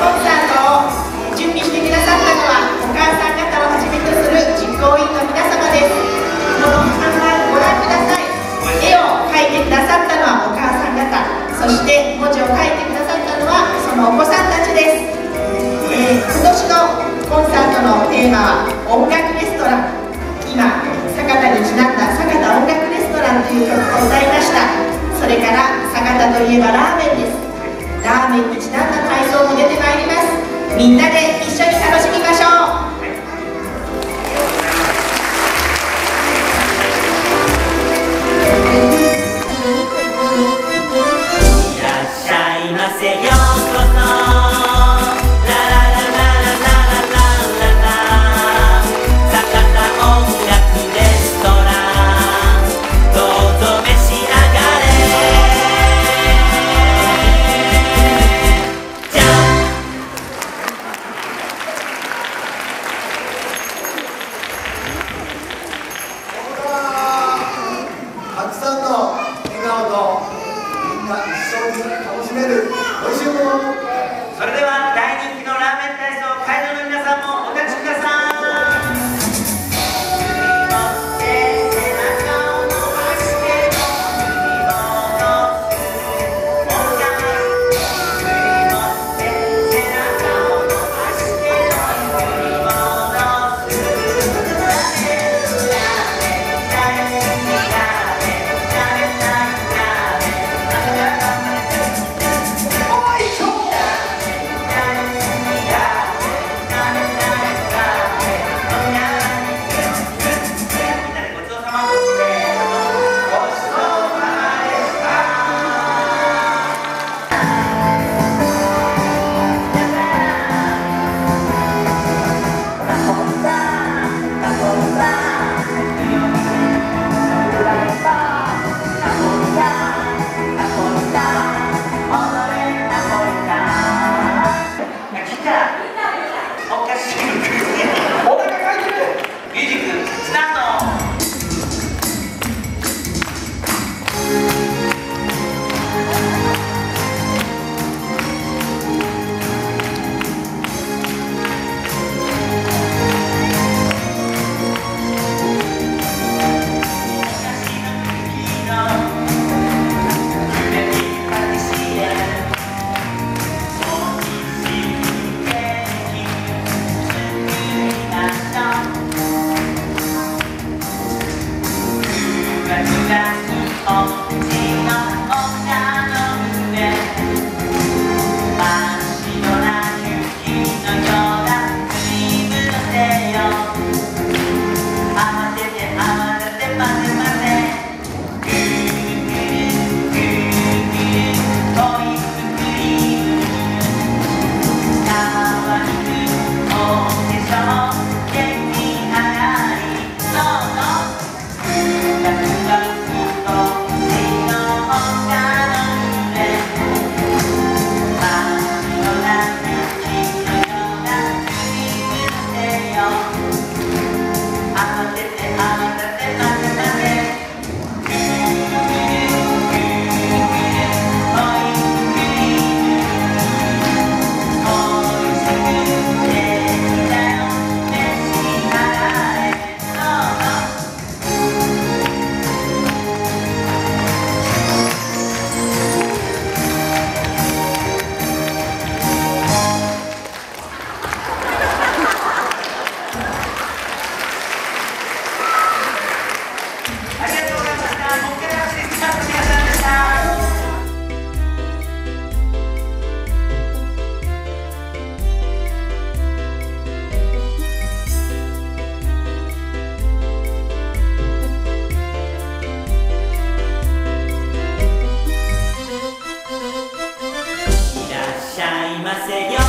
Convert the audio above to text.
ンサートを準備してくださったのはお母さん方をはじめとする実行委員の皆様です。この看板ご覧ください。絵を描いてくださったのはお母さん方、そして文字を書いてくださったのはそのお子さんたちです。今年のコンサートのテーマは音楽レストラン。今酒田にちなんだ酒田音楽レストランという曲を歌いました。それから酒田といえばラーメンです。ラーメンにちなんだ体操も出てまいります。みんなで一緒に楽しみましょう。 それでは大人気のラーメン体操会場の皆さんもお立ちください。 いませよ。